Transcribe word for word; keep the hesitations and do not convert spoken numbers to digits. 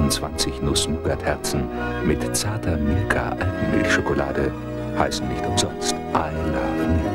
vierundzwanzig Nuss-Nougat-Herzen mit zarter Milka-Alpenmilchschokolade heißen nicht umsonst I Love Milka.